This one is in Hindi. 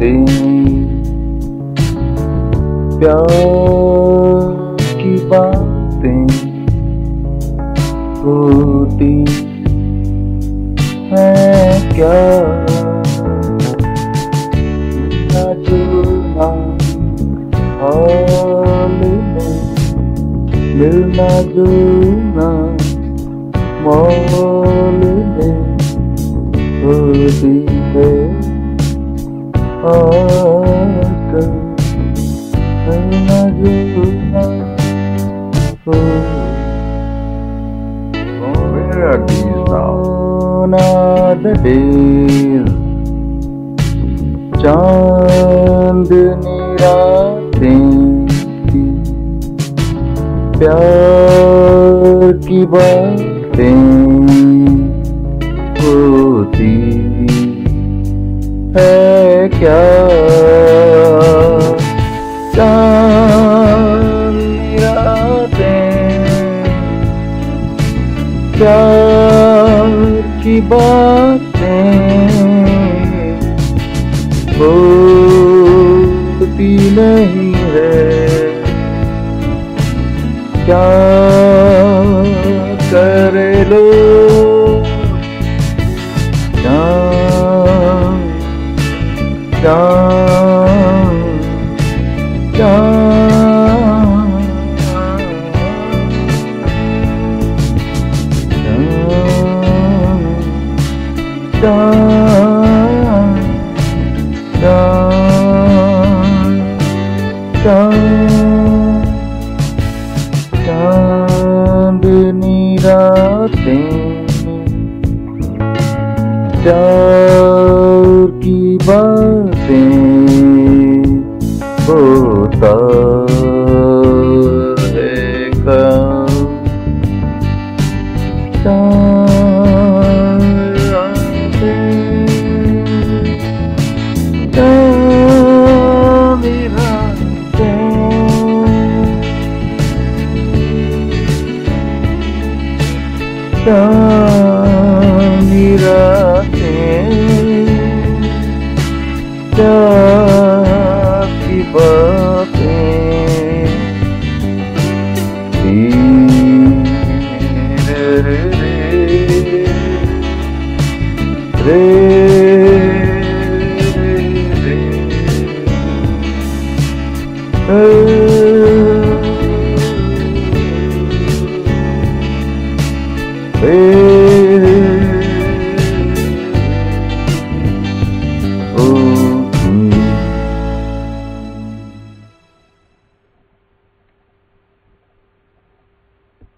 बातें, प्यार की बातें होती हैं क्या? मिलना जुलना हाल में, मिलना जुलना मौल में होती है आजकल। मिलना जुलना Where are these now? Gone are the days, चांदनी रातें थी, प्यार की बातें होती है क्या? चांदनी रातें, प्यार की बातें होती नहीं है क्या? करे लो जान जान जान जान चांदनी रातें, प्यार की बातें होता है काम। चांदनी रातें, प्यार की बातें रे रे रे रे